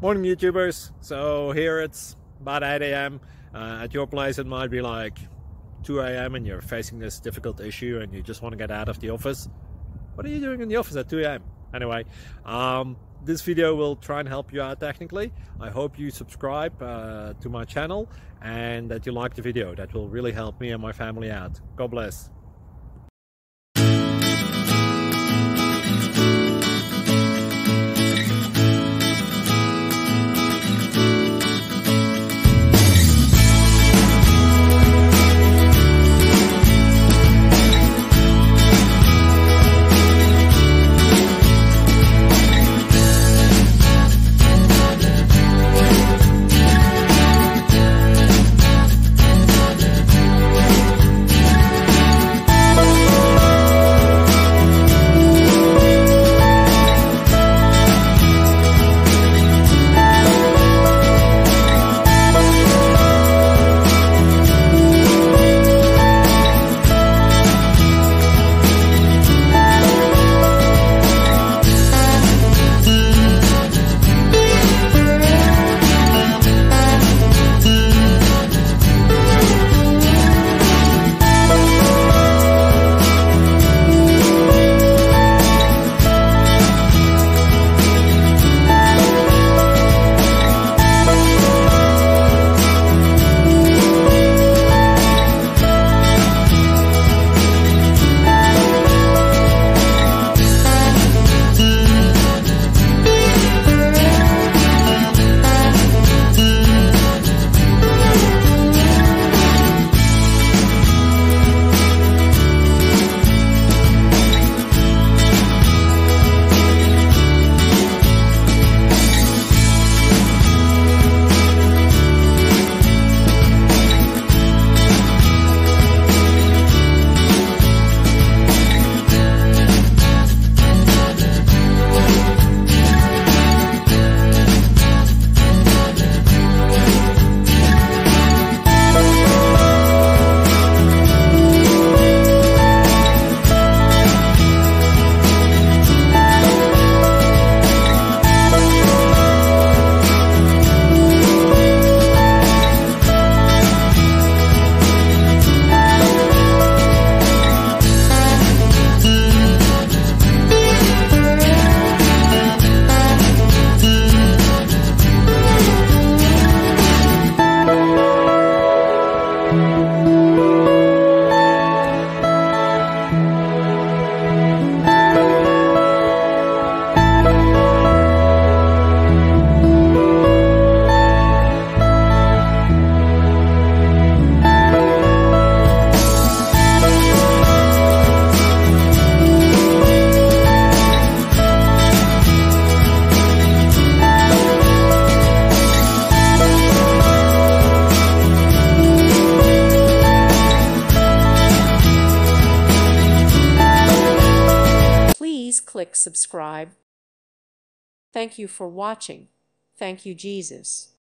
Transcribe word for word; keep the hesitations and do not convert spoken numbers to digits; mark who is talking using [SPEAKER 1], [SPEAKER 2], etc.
[SPEAKER 1] Morning YouTubers. So here it's about eight A M Uh, at your place it might be like two A M and you're facing this difficult issue and you just want to get out of the office. What are you doing in the office at two A M? Anyway, um, this video will try and help you out technically. I hope you subscribe uh, to my channel and that you like the video. That will really help me and my family out. God bless.
[SPEAKER 2] Please click subscribe. Thank you for watching. Thank you, Jesus.